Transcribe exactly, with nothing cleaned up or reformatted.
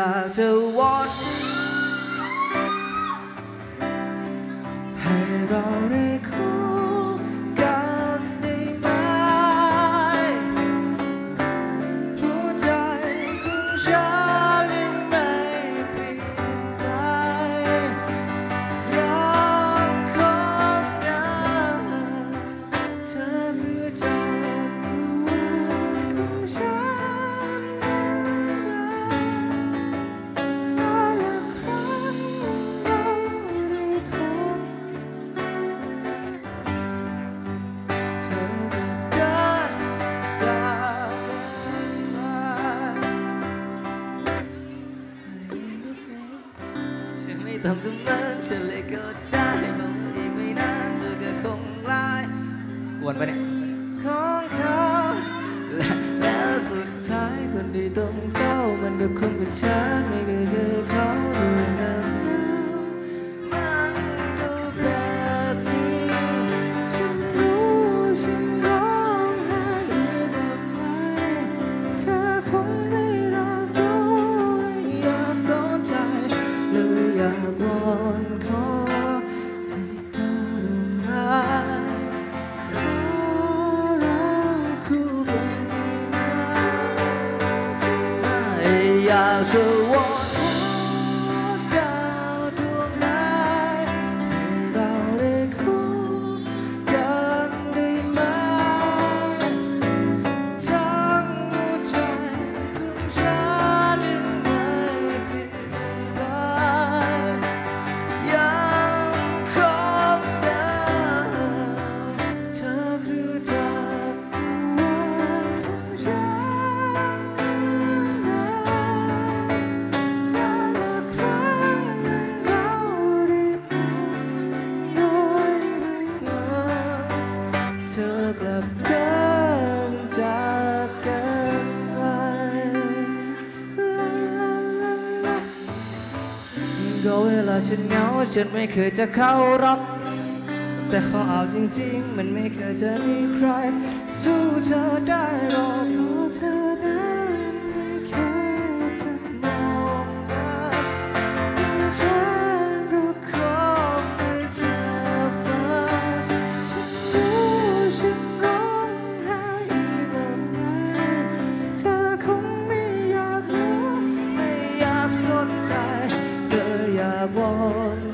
ากจะวอนให้เราได้คู่กันได้ไหมหัวใจของฉันยังไม่เปลี่ยนไปยังคงยังเธอคือใจของฉันและครั้งเราได้พบเธอก็เดินจากกันไปฉันไม่ต้องทำนั้นฉันเลยก็ได้บอกว่าอีกไม่นานเธอก็คงลายกวนปะเนี่ยของเขาและแล้วสุดท้ายคนที่ต้องเศร้ามันก็คงเป็นฉันไม่เคยเจอเขาด้วยน้ำตามันดูแบบนี้ฉันรู้ฉันร้องไห้อีกต่อไปเธอคงไม่รับรู้อยากสนใจหรืออยากวอนขอให้เธอรู้ไหมขอเราคู่กันได้ไหมไม่อยากจะวอนขอดาวดวงไหนให้เราได้คู่กันได้ไหมทั้งหัวใจของฉันยังไม่เปลี่ยนไปยังคงเดิมเธอคือจักรวาลของฉันการละครั้งหนึ่งเราได้พบโดยบังเอิญเธอกลับเดินจากกันไปลาลาลาลาก็เวลาฉันเหงาฉันไม่เคยจะเข้ารักแต่พอเอาจริงๆมันไม่เคยจะมีใครสู้เธอได้หรอกเพราะเธอนั้นไม่เคยจะมองมาฉันก็คงไม่แค่ฝันฉันรู้ฉันร้องไห้อีกแบบไหนเธอคงไม่อยากรู้ไม่อยากสนใจเลยอยากวอน